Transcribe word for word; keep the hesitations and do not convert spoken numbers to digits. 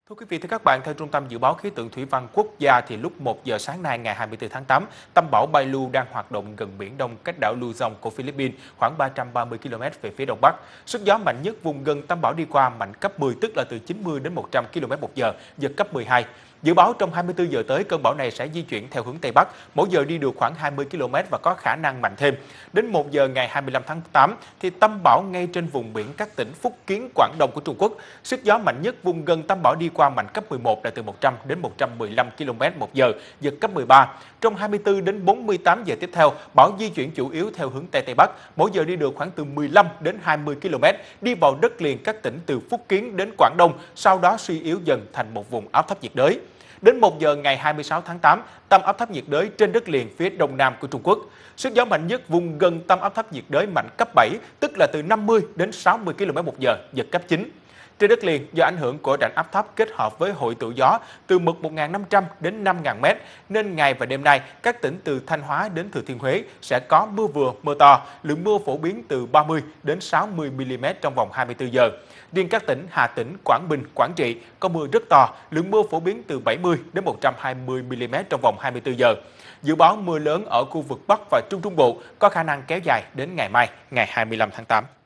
Thưa quý vị, thưa các bạn, theo Trung tâm Dự báo Khí tượng Thủy văn Quốc gia thì lúc một giờ sáng nay ngày hai mươi tư tháng tám, tâm bão Bailu đang hoạt động gần biển Đông cách đảo Luzon của Philippines khoảng ba trăm ba mươi ki lô mét về phía đông bắc. Sức gió mạnh nhất vùng gần tâm bão đi qua mạnh cấp mười, tức là từ chín mươi đến một trăm ki lô mét một giờ, giật cấp mười hai. Dự báo trong hai mươi tư giờ tới, cơn bão này sẽ di chuyển theo hướng Tây Bắc, mỗi giờ đi được khoảng hai mươi ki lô mét và có khả năng mạnh thêm. Đến một giờ ngày hai mươi lăm tháng tám, thì tâm bão ngay trên vùng biển các tỉnh Phúc Kiến, Quảng Đông của Trung Quốc. Sức gió mạnh nhất vùng gần tâm bão đi qua mạnh cấp mười một là từ một trăm đến một trăm mười lăm ki lô mét một giờ, giật cấp mười ba. Trong hai mươi tư đến bốn mươi tám giờ tiếp theo, bão di chuyển chủ yếu theo hướng Tây Tây Bắc, mỗi giờ đi được khoảng từ mười lăm đến hai mươi ki lô mét, đi vào đất liền các tỉnh từ Phúc Kiến đến Quảng Đông, sau đó suy yếu dần thành một vùng áp thấp nhiệt đới. Đến một giờ ngày hai mươi sáu tháng tám, tâm áp thấp nhiệt đới trên đất liền phía đông nam của Trung Quốc. Sức gió mạnh nhất vùng gần tâm áp thấp nhiệt đới mạnh cấp bảy, tức là từ năm mươi đến sáu mươi ki lô mét một giờ, giật cấp chín. Trên đất liền, do ảnh hưởng của rãnh áp thấp kết hợp với hội tụ gió từ mực một nghìn năm trăm đến năm nghìn mét, nên ngày và đêm nay, các tỉnh từ Thanh Hóa đến Thừa Thiên Huế sẽ có mưa vừa, mưa to, lượng mưa phổ biến từ ba mươi đến sáu mươi mi li mét trong vòng hai mươi tư giờ. Riêng các tỉnh Hà Tĩnh, Quảng Bình, Quảng Trị có mưa rất to, lượng mưa phổ biến từ bảy mươi đến một trăm hai mươi mi li mét trong vòng hai mươi tư giờ. Dự báo mưa lớn ở khu vực Bắc và Trung Trung Bộ có khả năng kéo dài đến ngày mai, ngày hai mươi lăm tháng tám.